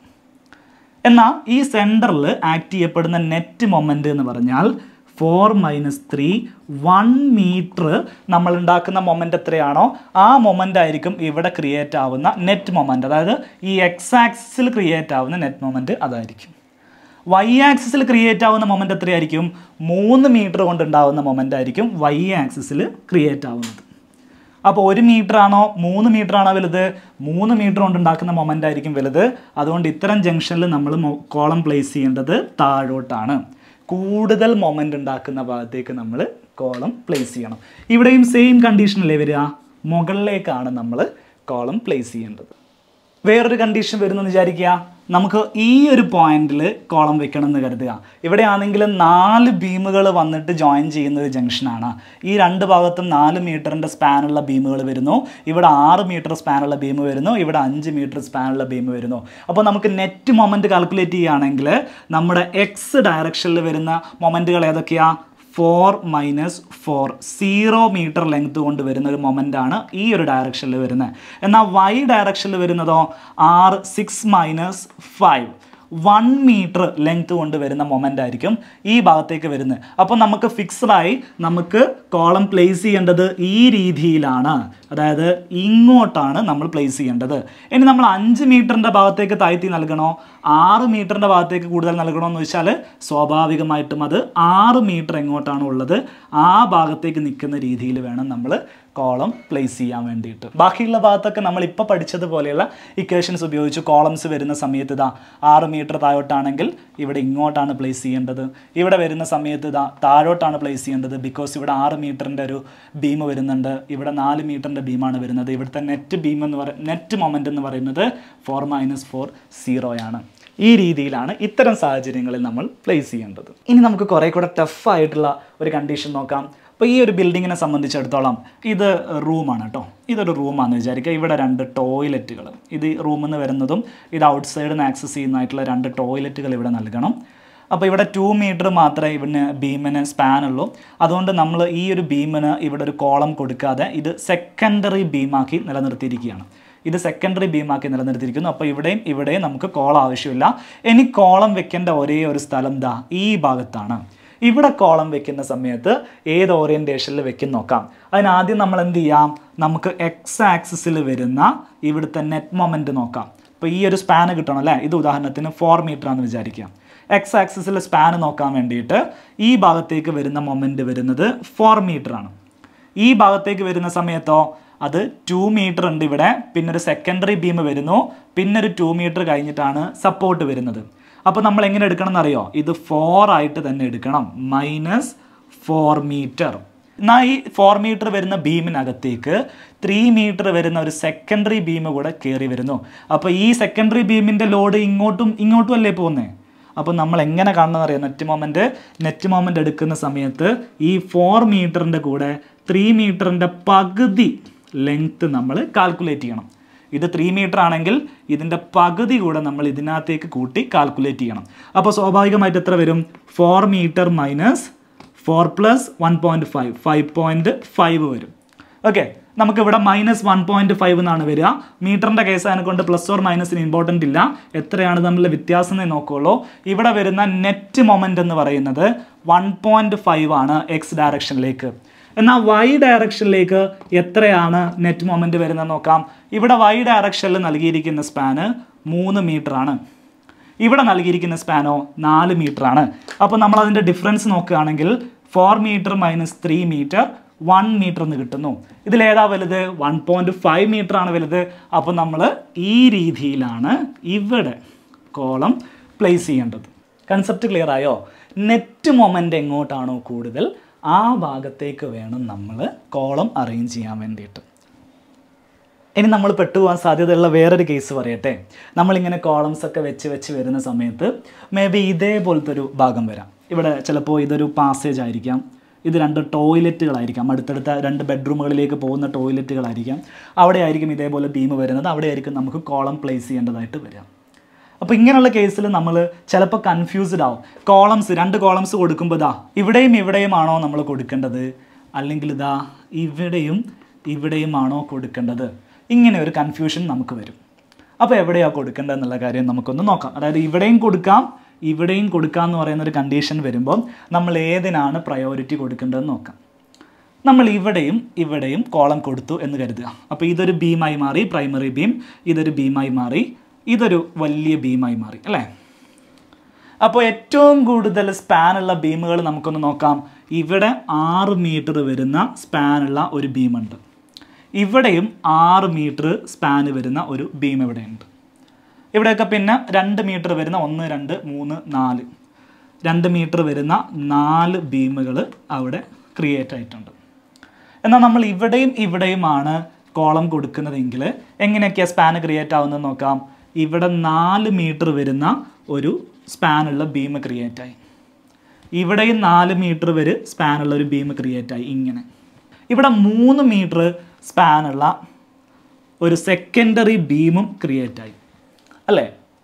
എന്നാൽ ഈ സെൻറ്ററിൽ ആക്ട് ചെയ്യപ്പെടുന്ന നെറ്റ് മൊമെൻറ്റ് എന്ന് പറഞ്ഞാൽ four minus three one metre നമ്മൾ ഉണ്ടാക്കുന്ന മൊമെൻ്റ് എത്രയാണോ ആ മൊമെൻ്റ് ആയിരിക്കും ഇവിടെ ക്രിയേറ്റ് ആവുന്ന നെറ്റ് മൊമെൻ്റ്. അതായത് ഈ എക്സ് ആക്സിസിൽ ക്രിയേറ്റ് ആവുന്ന നെറ്റ് മൊമെൻറ്റ് അതായിരിക്കും. വൈ ആക്സിസിൽ ക്രിയേറ്റ് ആവുന്ന മൊമെൻ്റ് എത്രയായിരിക്കും? മൂന്ന് മീറ്റർ കൊണ്ടുണ്ടാവുന്ന മൊമെൻ്റ് ആയിരിക്കും വൈ ആക്സിസിൽ ക്രിയേറ്റ് ആവുന്നത്. അപ്പോൾ ഒരു മീറ്റർ ആണോ മൂന്ന് മീറ്റർ ആണോ വലുത്? മൂന്ന് മീറ്റർ കൊണ്ടുണ്ടാക്കുന്ന മൊമെൻ്റ് ആയിരിക്കും വലുത്. അതുകൊണ്ട് ഇത്തരം ജംഗ്ഷനിൽ നമ്മൾ കോളം പ്ലേസ് ചെയ്യേണ്ടത് താഴോട്ടാണ്. കൂടുതൽ മൊമെൻ്റ് ഉണ്ടാക്കുന്ന ഭാഗത്തേക്ക് നമ്മൾ കോളം പ്ലേസ് ചെയ്യണം. ഇവിടെയും സെയിം കണ്ടീഷനല്ലേ വരിക? മുകളിലേക്കാണ് നമ്മൾ കോളം പ്ലേസ് ചെയ്യേണ്ടത്. വേറൊരു കണ്ടീഷൻ വരുന്നെന്ന് വിചാരിക്കുക. നമുക്ക് ഈ ഒരു പോയിന്റിൽ കോളം വെക്കണം എന്ന് കരുതുക. ഇവിടെ ആണെങ്കിൽ നാല് ബീമുകൾ വന്നിട്ട് ജോയിൻ ചെയ്യുന്ന ഒരു ജംഗ്ഷനാണ്. ഈ രണ്ട് ഭാഗത്തും നാല് മീറ്ററിൻ്റെ സ്പാനുള്ള ബീമുകൾ വരുന്നു. ഇവിടെ ആറ് മീറ്റർ സ്പാനുള്ള ബീം വരുന്നു. ഇവിടെ അഞ്ച് മീറ്റർ സ്പാനുള്ള ബീം വരുന്നു. അപ്പോൾ നമുക്ക് നെറ്റ് മൊമെൻറ്റ് കാൽക്കുലേറ്റ് ചെയ്യുകയാണെങ്കിൽ നമ്മുടെ എക്സ് ഡയറക്ഷനിൽ വരുന്ന മൊമെൻറ്റുകൾ ഏതൊക്കെയാണ്? Four minus four, zero metre length കൊണ്ട് വരുന്ന ഒരു മൊമെൻ്റാണ് ഈ ഒരു ഡയറക്ഷനിൽ വരുന്നത്. എന്നാൽ വൈ ഡയറക്ഷനിൽ വരുന്നതോ ആറ് six minus five, one metre length കൊണ്ട് വരുന്ന മൊമെൻ്റ് ആയിരിക്കും ഈ ഭാഗത്തേക്ക് വരുന്നത്. അപ്പോൾ നമുക്ക് ഫിക്സ്ഡായി നമുക്ക് കോളം പ്ലേസ് ചെയ്യേണ്ടത് ഈ രീതിയിലാണ്, അതായത് ഇങ്ങോട്ടാണ് നമ്മൾ പ്ലേസ് ചെയ്യേണ്ടത്. ഇനി നമ്മൾ അഞ്ച് മീറ്ററിൻ്റെ ഭാഗത്തേക്ക് താഴ്ത്തി നൽകണോ ആറ് മീറ്ററിൻ്റെ ഭാഗത്തേക്ക് കൂടുതൽ നൽകണോ എന്ന് വെച്ചാൽ സ്വാഭാവികമായിട്ടും അത് ആറ് മീറ്റർ എങ്ങോട്ടാണ് ഉള്ളത് ആ ഭാഗത്തേക്ക് നിൽക്കുന്ന രീതിയിൽ വേണം നമ്മൾ കോളം പ്ലേസ് ചെയ്യാൻ വേണ്ടിയിട്ട്. ബാക്കിയുള്ള ഭാഗത്തൊക്കെ നമ്മൾ ഇപ്പോൾ പഠിച്ചതുപോലെയുള്ള ഇക്വേഷൻസ് ഉപയോഗിച്ച് കോളംസ് വരുന്ന സമയത്ത് ഇതാ ആറ് മീറ്റർ താഴോട്ടാണെങ്കിൽ ഇവിടെ ഇങ്ങോട്ടാണ് പ്ലേസ് ചെയ്യേണ്ടത്. ഇവിടെ വരുന്ന സമയത്ത് ഇതാ താഴോട്ടാണ് പ്ലേസ് ചെയ്യേണ്ടത്. ബിക്കോസ് ഇവിടെ ആറ് മീറ്ററിൻ്റെ ഒരു ബീം വരുന്നുണ്ട്, ഇവിടെ നാല് മീറ്ററിൻ്റെ ബീമാണ് വരുന്നത്. ഇവിടുത്തെ നെറ്റ് ബീം എന്ന് പറയുന്നത് നെറ്റ് മൊമെൻ്റ് എന്ന് പറയുന്നത് ഫോർ മൈനസ് ഫോർ സീറോയാണ്. ഈ രീതിയിലാണ് ഇത്തരം സാഹചര്യങ്ങളിൽ നമ്മൾ പ്ലേസ് ചെയ്യേണ്ടത്. ഇനി നമുക്ക് കുറേ കൂടെ ടഫായിട്ടുള്ള ഒരു കണ്ടീഷൻ നോക്കാം. അപ്പോൾ ഈ ഒരു ബിൽഡിങ്ങിനെ സംബന്ധിച്ചിടത്തോളം ഇത് റൂമാണ് കേട്ടോ. ഇതൊരു റൂമാണെന്ന് വിചാരിക്കുക. ഇവിടെ രണ്ട് ടോയ്ലറ്റുകൾ, ഇത് റൂമിൽ നിന്ന് വരുന്നതും ഇത് ഔട്ട് സൈഡിൽ നിന്ന് ആക്സസ് ചെയ്യുന്നതായിട്ടുള്ള രണ്ട് ടോയ്ലറ്റുകൾ ഇവിടെ നൽകണം. അപ്പോൾ ഇവിടെ ടു മീറ്റർ മാത്രമേ ഇവിടുന്ന് ബീമിന് സ്പാൻ ഉള്ളൂ. അതുകൊണ്ട് നമ്മൾ ഈ ഒരു ബീമിന് ഇവിടെ ഒരു കോളം കൊടുക്കാതെ ഇത് സെക്കൻഡറി ബീമാക്കി നിലനിർത്തിയിരിക്കുകയാണ്. ഇത് സെക്കൻഡറി ബീമാക്കി നിലനിർത്തിയിരിക്കുന്നു. അപ്പോൾ ഇവിടെയും ഇവിടെയും നമുക്ക് കോളം ആവശ്യമില്ല. ഇനി കോളം വെക്കേണ്ട ഒരേ ഒരു സ്ഥലം ദാ ഈ ഭാഗത്താണ്. ഇവിടെ കോളം വെക്കുന്ന സമയത്ത് ഏത് ഓറിയൻറ്റേഷനിൽ വെക്കും നോക്കാം. അതിനാദ്യം നമ്മൾ എന്ത് ചെയ്യാം, നമുക്ക് എക്സ് ആക്സിസിൽ വരുന്ന ഇവിടുത്തെ നെറ്റ് മൊമെൻറ്റ് നോക്കാം. അപ്പോൾ ഈ ഒരു സ്പാന് കിട്ടണം അല്ലേ. ഇത് ഉദാഹരണത്തിന് ഫോർ മീറ്റർ ആണെന്ന് വിചാരിക്കാം. എക്സ് ആക്സിസിൽ സ്പാന് നോക്കാൻ വേണ്ടിയിട്ട് ഈ ഭാഗത്തേക്ക് വരുന്ന മൊമെൻറ്റ് വരുന്നത് ഫോർ മീറ്റർ ആണ്. ഈ ഭാഗത്തേക്ക് വരുന്ന സമയത്തോ അത് ടു മീറ്റർ ഉണ്ട് ഇവിടെ, പിന്നെ ഒരു സെക്കൻഡറി ബീം വരുന്നു, പിന്നെ ഒരു ടു മീറ്റർ കഴിഞ്ഞിട്ടാണ് സപ്പോർട്ട് വരുന്നത്. അപ്പോൾ നമ്മൾ എങ്ങനെ എടുക്കണം എന്നറിയോ, ഇത് ഫോർ ആയിട്ട് തന്നെ എടുക്കണം, മൈനസ് ഫോർ മീറ്റർ. എന്നാൽ ഈ ഫോർ മീറ്റർ വരുന്ന ബീമിനകത്തേക്ക് ത്രീ മീറ്റർ വരുന്ന ഒരു സെക്കൻഡറി ബീം കൂടെ കയറി വരുന്നു. അപ്പോൾ ഈ സെക്കൻഡറി ബീമിൻ്റെ ലോഡ് ഇങ്ങോട്ടും ഇങ്ങോട്ടും അല്ലേ പോകുന്നത്. അപ്പോൾ നമ്മൾ എങ്ങനെ കാണണമെന്ന് അറിയാം, നെറ്റ് മൊമെൻറ്റ് നെറ്റ് മൊമെൻറ്റ് എടുക്കുന്ന സമയത്ത് ഈ ഫോർ മീറ്ററിൻ്റെ കൂടെ ത്രീ മീറ്ററിൻ്റെ പകുതി ലെങ്ത്ത് നമ്മൾ കാൽക്കുലേറ്റ് ചെയ്യണം. ഇത് ത്രീ മീറ്റർ ആണെങ്കിൽ ഇതിൻ്റെ പകുതി കൂടെ നമ്മൾ ഇതിനകത്തേക്ക് കൂട്ടി കാൽക്കുലേറ്റ് ചെയ്യണം. അപ്പോൾ സ്വാഭാവികമായിട്ട് എത്ര വരും, four metre minus four plus one point five five point five വരും. ഓക്കെ, നമുക്കിവിടെ മൈനസ് വൺ പോയിൻറ്റ് ഫൈവ് എന്നാണ് വരിക. മീറ്ററിൻ്റെ കേസ് അതിനെക്കൊണ്ട് പ്ലസ് ഓർ മൈനസിന് ഇമ്പോർട്ടൻ്റ് ഇല്ല, എത്രയാണ് തമ്മിൽ വ്യത്യാസം എന്ന് നോക്കുകയുള്ളൂ. ഇവിടെ വരുന്ന നെറ്റ് മൊമെൻ്റ് എന്ന് പറയുന്നത് വൺ പോയിൻറ്റ് ഫൈവ് ആണ് എക്സ് ഡയറക്ഷനിലേക്ക്. എന്നാൽ വൈ ഡയറക്ഷനിലേക്ക് എത്രയാണ് നെറ്റ് മൊമെൻറ്റ് വരുന്നത് നോക്കാം. ഇവിടെ വൈ ഡയറക്ഷനിൽ നൽകിയിരിക്കുന്ന സ്പാന് മൂന്ന് മീറ്റർ ആണ്, ഇവിടെ നൽകിയിരിക്കുന്ന സ്പാനോ നാല് മീറ്റർ ആണ്. അപ്പോൾ നമ്മൾ അതിൻ്റെ ഡിഫറൻസ് നോക്കുകയാണെങ്കിൽ four metre minus three metre one metre എന്ന് കിട്ടുന്നു. ഇതിലേതാ വലുത്, വൺ പോയിൻറ്റ് ഫൈവ് മീറ്റർ ആണ് വലുത്. അപ്പോൾ നമ്മൾ ഈ രീതിയിലാണ് ഇവിടെ കോളം പ്ലേസ് ചെയ്യേണ്ടത്. കൺസെപ്റ്റ് ക്ലിയർ ആയോ? നെറ്റ് മൊമെൻ്റ് എങ്ങോട്ടാണോ കൂടുതൽ ആ ഭാഗത്തേക്ക് വേണം നമ്മൾ കോളം അറേഞ്ച് ചെയ്യാൻ വേണ്ടിയിട്ട്. ഇനി നമ്മൾ പെട്ടുപോകാൻ സാധ്യതയുള്ള വേറൊരു കേസ് പറയട്ടെ. നമ്മളിങ്ങനെ കോളംസ് ഒക്കെ വെച്ച് വെച്ച് വരുന്ന സമയത്ത് മേ ബി ഇതേപോലത്തെ ഒരു ഭാഗം വരാം. ഇവിടെ ചിലപ്പോൾ ഇതൊരു പാസേജ് ആയിരിക്കാം, ഇത് രണ്ട് ടോയ്ലറ്റുകളായിരിക്കാം, അടുത്തടുത്ത രണ്ട് ബെഡ്റൂമുകളിലേക്ക് പോകുന്ന ടോയ്ലറ്റുകളായിരിക്കാം. അവിടെ ആയിരിക്കും ഇതേപോലെ ബീം വരുന്നത്, അവിടെ ആയിരിക്കും നമുക്ക് കോളം പ്ലേസ് ചെയ്യേണ്ടതായിട്ട് വരിക. അപ്പോൾ ഇങ്ങനെയുള്ള കേസിൽ നമ്മൾ ചിലപ്പോൾ കൺഫ്യൂസ്ഡ് ആവും. കോളംസ് രണ്ട് കോളംസ് കൊടുക്കുമ്പോൾ ഇതാ ഇവിടെയും ഇവിടെയും ആണോ നമ്മൾ കൊടുക്കേണ്ടത്, അല്ലെങ്കിൽ ഇതാ ഇവിടെയും ഇവിടെയും ആണോ കൊടുക്കേണ്ടത്, ഇങ്ങനെ ഒരു കൺഫ്യൂഷൻ നമുക്ക് വരും. അപ്പോൾ എവിടെയാണ് കൊടുക്കേണ്ടത് എന്നുള്ള കാര്യം നമുക്കൊന്ന് നോക്കാം. അതായത് ഇവിടെയും കൊടുക്കാം ഇവിടെയും കൊടുക്കാം എന്ന് പറയുന്ന ഒരു കണ്ടീഷൻ വരുമ്പോൾ നമ്മൾ ഏതിനാണ് പ്രയോറിറ്റി കൊടുക്കേണ്ടതെന്ന് നോക്കാം. നമ്മൾ ഇവിടെയും ഇവിടെയും കോളം കൊടുത്തു എന്ന് കരുതുക. അപ്പോൾ ഇതൊരു ബീമായി മാറി, പ്രൈമറി ബീം, ഇതൊരു ബീമായി മാറി, ഇതൊരു വലിയ ബീമായി മാറി അല്ലേ. അപ്പോൾ ഏറ്റവും കൂടുതൽ സ്പാനുള്ള ബീമുകൾ നമുക്കൊന്ന് നോക്കാം. ഇവിടെ ആറ് മീറ്റർ വരുന്ന സ്പാനുള്ള ഒരു ബീമുണ്ട്, ഇവിടെയും ആറ് മീറ്റർ സ്പാന് വരുന്ന ഒരു ബീം ഇവിടെയുണ്ട്. ഇവിടെയൊക്കെ പിന്നെ രണ്ട് മീറ്റർ വരുന്ന ഒന്ന് രണ്ട് മൂന്ന് നാല് രണ്ട് മീറ്റർ വരുന്ന നാല് ബീമുകൾ അവിടെ ക്രിയേറ്റ് ആയിട്ടുണ്ട്. എന്നാൽ നമ്മൾ ഇവിടെയും ഇവിടെയുമാണ് കോളം കൊടുക്കുന്നതെങ്കിൽ എങ്ങനെയൊക്കെയാണ് സ്പാന് ക്രിയേറ്റ് ആവുന്നത് നോക്കാം. ഇവിടെ നാല് മീറ്റർ വരുന്ന ഒരു സ്പാനുള്ള ബീം ക്രിയേറ്റായി, ഇവിടെയും നാല് മീറ്റർ വരെ സ്പാനുള്ള ഒരു ബീം ക്രിയേറ്റായി. ഇങ്ങനെ ഇവിടെ മൂന്ന് മീറ്റർ സ്പാനുള്ള ഒരു സെക്കൻഡറി ബീമും ക്രിയേറ്റായി അല്ലേ.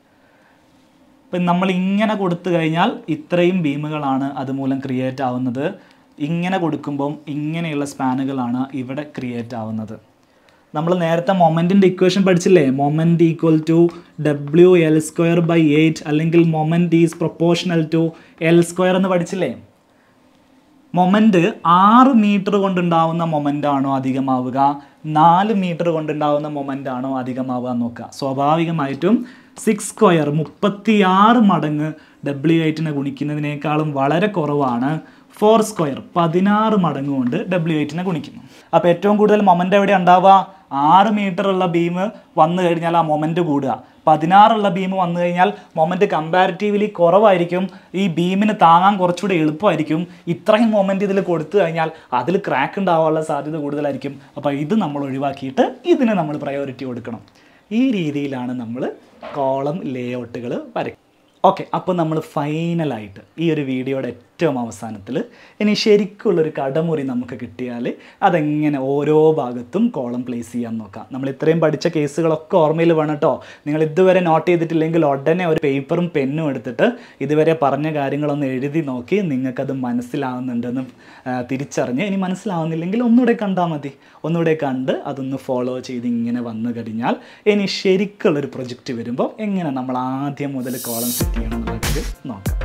ഇപ്പം നമ്മൾ ഇങ്ങനെ കൊടുത്തു കഴിഞ്ഞാൽ ഇത്രയും ബീമുകളാണ് അതുമൂലം ക്രിയേറ്റ് ആവുന്നത്. ഇങ്ങനെ കൊടുക്കുമ്പം ഇങ്ങനെയുള്ള സ്പാനുകളാണ് ഇവിടെ ക്രിയേറ്റ് ആവുന്നത്. നമ്മൾ നേരത്തെ മൊമെൻറ്റിൻ്റെ ഇക്വേഷൻ പഠിച്ചില്ലേ, moment equal to W L square by eight, അല്ലെങ്കിൽ moment is proportional to L square എന്ന് പഠിച്ചില്ലേ. മൊമെൻറ്റ് ആറ് മീറ്റർ കൊണ്ടുണ്ടാവുന്ന മൊമെൻ്റ് ആണോ അധികമാവുക, നാല് മീറ്റർ കൊണ്ടുണ്ടാവുന്ന മൊമെൻ്റ് ആണോ അധികമാവുക നോക്കുക. സ്വാഭാവികമായിട്ടും സിക്സ് സ്ക്വയർ മുപ്പത്തിയാറ് മടങ്ങ് ഡബ്ല്യു എയ്റ്റിനെ ഗുണിക്കുന്നതിനേക്കാളും വളരെ കുറവാണ് ഫോർ സ്ക്വയർ പതിനാറ് മടങ്ങ് കൊണ്ട് ഡബ്ല്യു എയ്റ്റിനെ ഗുണിക്കുന്നു. അപ്പോൾ ഏറ്റവും കൂടുതൽ മൊമെൻ്റ് എവിടെ ഉണ്ടാവുക, ആറ് മീറ്റർ ഉള്ള ബീം വന്നു കഴിഞ്ഞാൽ ആ മൊമെൻറ്റ് കൂടുക, പതിനാറുള്ള ബീം വന്നു കഴിഞ്ഞാൽ മൊമെൻറ്റ് കമ്പാരിറ്റീവ്ലി കുറവായിരിക്കും, ഈ ബീമിന് താങ്ങാൻ കുറച്ചുകൂടി എളുപ്പമായിരിക്കും. ഇത്രയും മൊമെൻറ്റ് ഇതിൽ കൊടുത്തു കഴിഞ്ഞാൽ അതിൽ ക്രാക്ക് ഉണ്ടാവാനുള്ള സാധ്യത കൂടുതലായിരിക്കും. അപ്പോൾ ഇത് നമ്മൾ ഒഴിവാക്കിയിട്ട് ഇതിന് നമ്മൾ പ്രയോറിറ്റി കൊടുക്കണം. ഈ രീതിയിലാണ് നമ്മൾ കോളം ലേഔട്ടുകൾ വരയ്ക്കുക. ഓക്കെ, അപ്പോൾ നമ്മൾ ഫൈനലായിട്ട് ഈ ഒരു വീഡിയോയുടെ ഏറ്റവും അവസാനത്തിൽ ഇനി ശരിക്കുള്ളൊരു കടമുറി നമുക്ക് കിട്ടിയാൽ അതെങ്ങനെ ഓരോ ഭാഗത്തും കോളം പ്ലേസ് ചെയ്യാൻ നോക്കാം. നമ്മൾ ഇത്രയും പഠിച്ച കേസുകളൊക്കെ ഓർമ്മയിൽ വേണം കേട്ടോ. നിങ്ങൾ ഇതുവരെ നോട്ട് ചെയ്തിട്ടില്ലെങ്കിൽ ഉടനെ ഒരു പേപ്പറും പെന്നും എടുത്തിട്ട് ഇതുവരെ പറഞ്ഞ കാര്യങ്ങളൊന്ന് എഴുതി നോക്കി നിങ്ങൾക്കത് മനസ്സിലാവുന്നുണ്ടെന്ന് തിരിച്ചറിഞ്ഞ്, ഇനി മനസ്സിലാവുന്നില്ലെങ്കിൽ ഒന്നുകൂടെ കണ്ടാൽ മതി. ഒന്നുകൂടെ കണ്ട് അതൊന്ന് ഫോളോ ചെയ്ത് ഇങ്ങനെ വന്നു കഴിഞ്ഞാൽ ഇനി ശരിക്കുള്ളൊരു പ്രൊജക്റ്റ് വരുമ്പോൾ എങ്ങനെ നമ്മൾ ആദ്യം മുതൽ കോളം സെറ്റ് ചെയ്യണം എന്നുള്ളത് നോക്കാം.